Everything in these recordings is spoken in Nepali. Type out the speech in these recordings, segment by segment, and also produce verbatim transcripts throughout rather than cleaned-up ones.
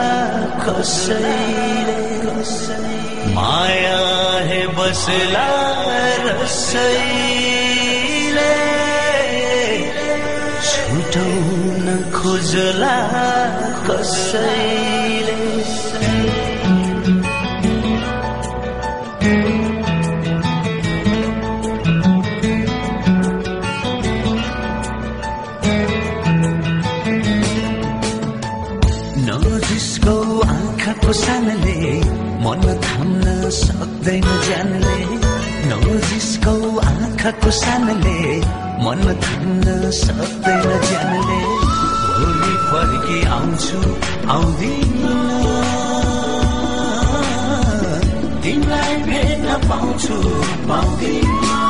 कसैले माया हे बसला रसैले छुटाउन खोजला कसैले नजिसको आँखाको सानले मन थाम्न सक्दैन ज्यानले नजिसको आँखाको सानले मन थाम्न सक्दैन ज्यानले भोलि फर्की आउँछु आउँदिन तिमीलाई भेट्न पाउँछु पाउँदिन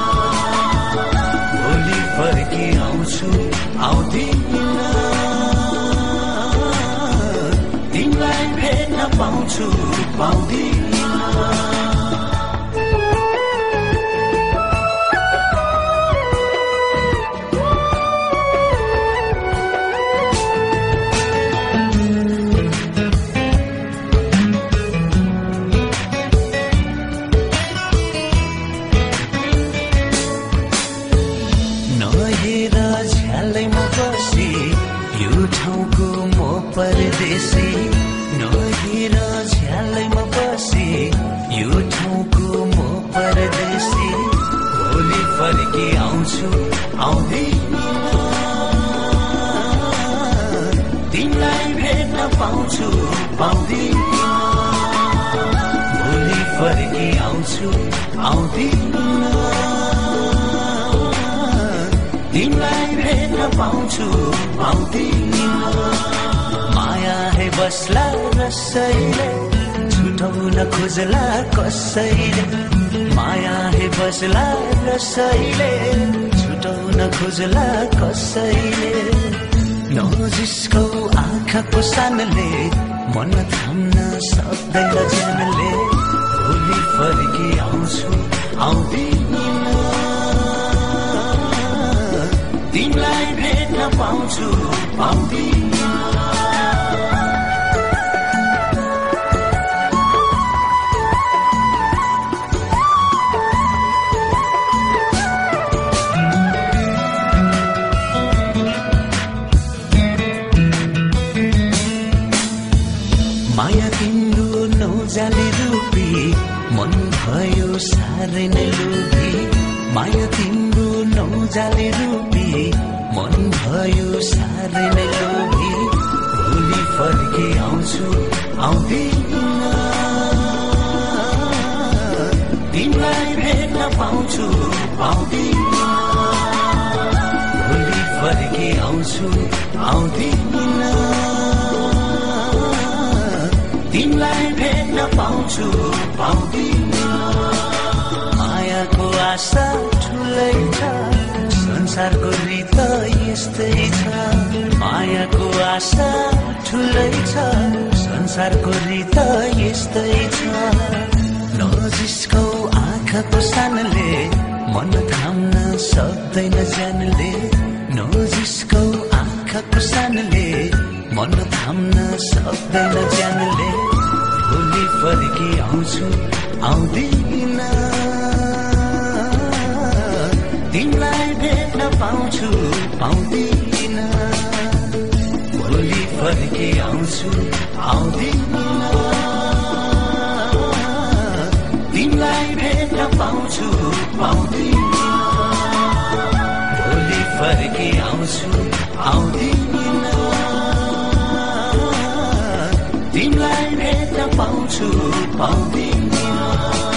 भोलि फर्की आउँछु आउँदिन तिमीलाई भेट्न पाउँछु पाउँदिन नहेर झ्यालैमा बसी यो ठाउँको म परदेशी नहेर झ्यालैमा बसी यो ठाउँको म परदेशी भोलि फर्की आउँछु आउँदिन तिमीलाई भेट्न पाउँछु पाउँदिन भोलि फर्की आउँछु आउँदिन तिमीलाई भेट्न पाउँछु पाउँदिन माया हे बस्ला रसैले छुटाउन खोजला कसैले माया हे बस्ला रसैले छुटाउन खोजला कसैले नजिसको आँखाको सानले मन थाम्न सक्दैन ज्यानले भोलि फर्की आउँछु आउँदिन तिमीलाई भेट्न पाउँछु पाउँदिन माया तिम्रो नौजाली रूपी मन भयो साह्रै नै लोभी माया तिम्रो नौजाली रूपी मन भयो साह्रै नै लोभी भोलि फर्की आउँछु आउँदिन तिमीलाई भेट्न पाउँछु पाउँदिन भोलि फर्की आउँछु आउँदिन तिमीलाई भेट्न पाउँछु पाउँदिन मायाको आशा ठुलै छ संसारको रीत यस्तै छ मायाको आशा ठुलै छ संसारको रीत यस्तै छ नजिसको आँखाको सानले मन थाम्न सक्दैन ज्यानले नजिसको आँखाको सानले मन थाम्न सक्दैन ज्यानले भोलि फर्की आउँछु आउँदिन तिमीलाई भेट्न पाउँछु पाउँदिन भोलि फर्की आउँछु आउँदिन तिमीलाई भेट्न पाउँछु पाउँदिन भोलि फर्की आउँछु आउँदिन तिमीलाई भेट्न पाउँछु पाउँदिन